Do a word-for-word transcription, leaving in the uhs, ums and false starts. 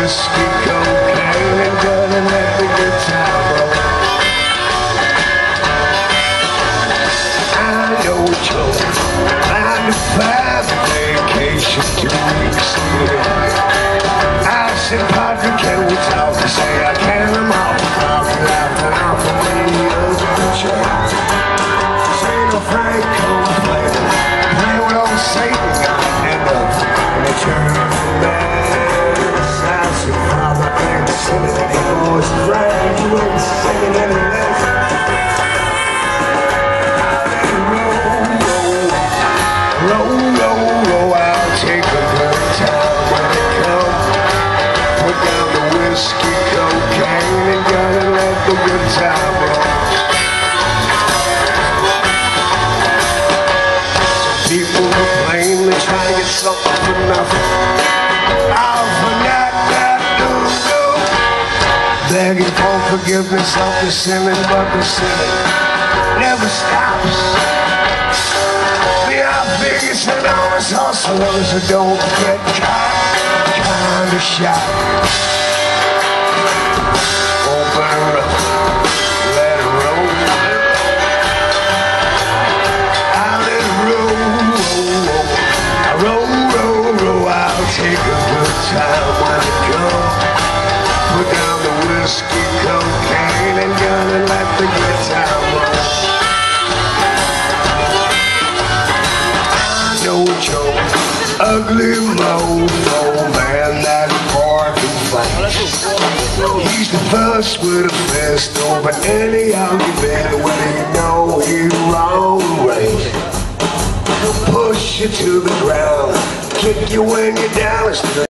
whiskey, cocaine, and gonna let the good time roll. I know Joe, nine to five, vacation, two weeks a year. I said, Padre, can we talk? They say I can't, I'm off. I'll be laughing off of me, of the church. This ain't no Franco playing, playing with old Satan, gonna end up in a church of mass. I said, Father, I ain't singing anymore. It's Frank, you ain't singing any less. Roll, roll, roll, I'll take a good time when it comes. Put down the whiskey, cocaine, and gonna let the good time roll. Some people complain, they try to get something for nothing. Oh, for not that do-do. Begging for forgiveness of the sinning, but the sinning never stops. Biggest and honest hustlers who don't get caught, kind of shot. Open her up, let it roll. I let it roll, roll, roll, roll, roll. I'll take a good time when it comes. Put down the whiskey, cocaine, and gonna let the good time roll. Joe, ugly mo-mo man, that parking fight. He's the first with a fist over any argument when he know he's wrong way. He'll push you to the ground, kick you when you're down.